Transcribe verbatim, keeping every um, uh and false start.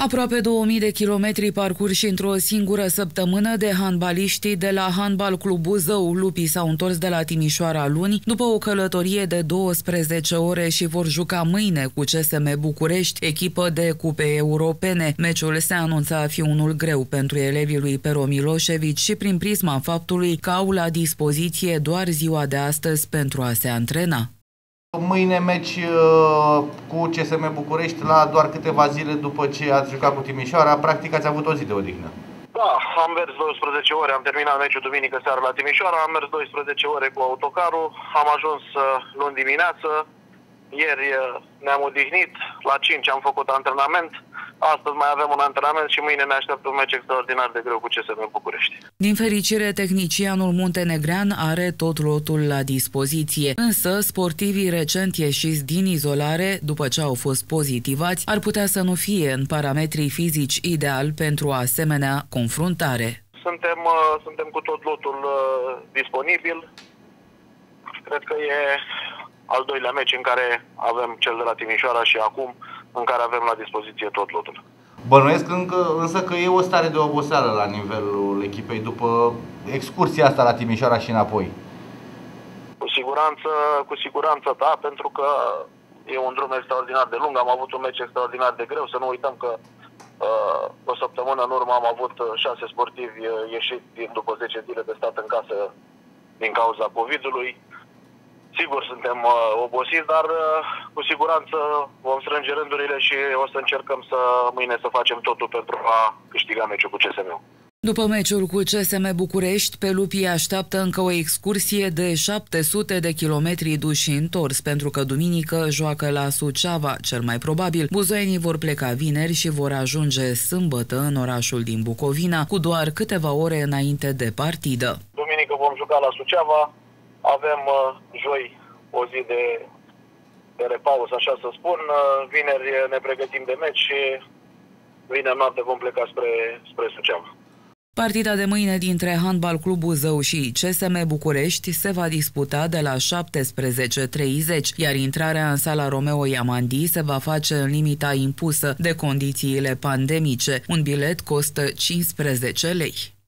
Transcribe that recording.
Aproape două mii de kilometri parcurși într-o singură săptămână de handbaliștii de la Handbal Club Buzău. Lupii s-au întors de la Timișoara luni după o călătorie de douăsprezece ore și vor juca mâine cu C S M București, echipă de cupe europene. Meciul se anunța a fi unul greu pentru elevii lui Pero Milosevic și prin prisma faptului că au la dispoziție doar ziua de astăzi pentru a se antrena. Mâine meci uh, cu C S M București la doar câteva zile după ce ați jucat cu Timișoara. Practic ați avut o zi de odihnă. Da, am mers douăsprezece ore, am terminat meciul duminică seara la Timișoara, am mers douăsprezece ore cu autocarul, am ajuns uh, luni dimineață, ieri uh, ne-am odihnit, la cinci am făcut antrenament, astăzi mai avem un antrenament și mâine ne așteaptă un meci extraordinar de greu cu C S M București. Din fericire, tehnicianul muntenegrean are tot lotul la dispoziție, însă sportivii recent ieșiți din izolare, după ce au fost pozitivați, ar putea să nu fie în parametrii fizici ideal pentru o asemenea confruntare. Suntem, uh, suntem cu tot lotul uh, disponibil. Cred că e al doilea meci în care avem cel de la Timișoara și acum în care avem la dispoziție tot lotul. Bănuiesc încă, însă că e o stare de oboseală la nivelul echipei după excursia asta la Timișoara și înapoi. Cu siguranță, cu siguranță da, pentru că e un drum extraordinar de lung, am avut un meci extraordinar de greu, să nu uităm că uh, o săptămână în urmă am avut șase sportivi ieșiți după zece zile de stat în casă din cauza COVID-ului. Sigur, suntem uh, obosiți, dar uh, cu siguranță vom strânge rândurile și o să încercăm să mâine să facem totul pentru a câștiga meciul cu C S M-ul. După meciul cu C S M București, pe lupii așteaptă încă o excursie de șapte sute de kilometri duși și întors, pentru că duminică joacă la Suceava. Cel mai probabil, buzoienii vor pleca vineri și vor ajunge sâmbătă în orașul din Bucovina, cu doar câteva ore înainte de partidă. Duminică vom juca la Suceava. Avem uh, joi o zi de, de repaus, așa să spun. Uh, vineri ne pregătim de meci și vineri noapte vom pleca spre, spre Suceava. Partida de mâine dintre Handbal Club Buzău și C S M București se va disputa de la șaptesprezece treizeci, iar intrarea în sala Romeo Iamandi se va face în limita impusă de condițiile pandemice. Un bilet costă cincisprezece lei.